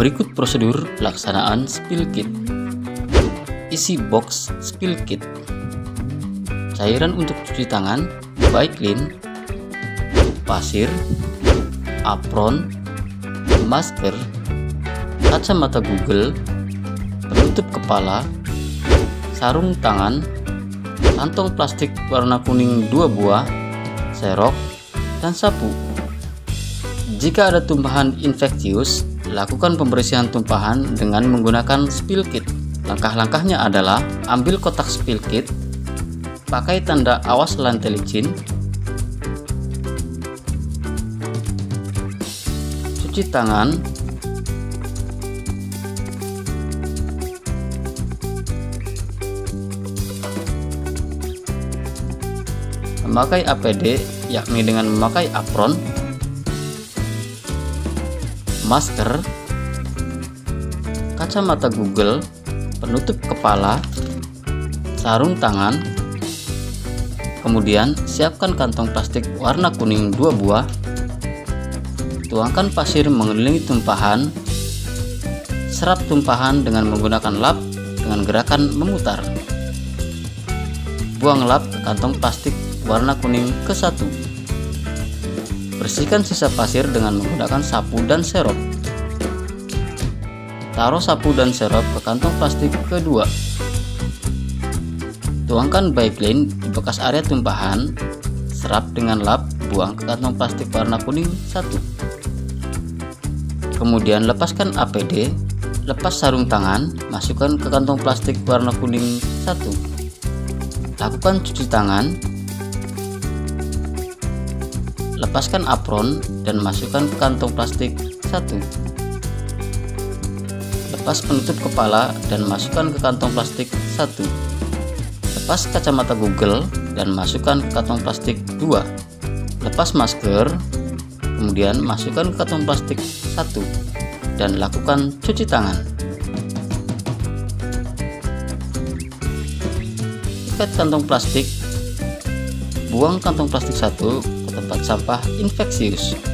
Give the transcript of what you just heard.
Berikut prosedur pelaksanaan spill kit. Isi box spill kit: cairan untuk cuci tangan, Baiklin, pasir, apron, masker, kacamata Google, penutup kepala, sarung tangan, kantong plastik warna kuning 2 buah, serok, dan sapu. Jika ada tumpahan infeksius, lakukan pembersihan tumpahan dengan menggunakan spill kit. Langkah-langkahnya adalah: ambil kotak spill kit, pakai tanda awas lantai licin, cuci tangan, memakai APD yakni dengan memakai apron, masker, kacamata Google, penutup kepala, sarung tangan. Kemudian siapkan kantong plastik warna kuning 2 buah. Tuangkan pasir mengelilingi tumpahan. Serap tumpahan dengan menggunakan lap dengan gerakan memutar. Buang lap ke kantong plastik warna kuning ke-1. Bersihkan sisa pasir dengan menggunakan sapu dan serop. Taruh sapu dan serop ke kantong plastik kedua. Tuangkan Baiklin di bekas area tumpahan. Serap dengan lap, buang ke kantong plastik warna kuning 1. Kemudian lepaskan APD, lepas sarung tangan, masukkan ke kantong plastik warna kuning 1. Lakukan cuci tangan. Lepaskan apron dan masukkan ke kantong plastik 1. Lepas penutup kepala dan masukkan ke kantong plastik 1. Lepas kacamata Google dan masukkan ke kantong plastik 2. Lepas masker, kemudian masukkan ke kantong plastik 1 dan lakukan cuci tangan. Ikat kantong plastik. Buang kantong plastik 1 ke tempat sampah infeksius.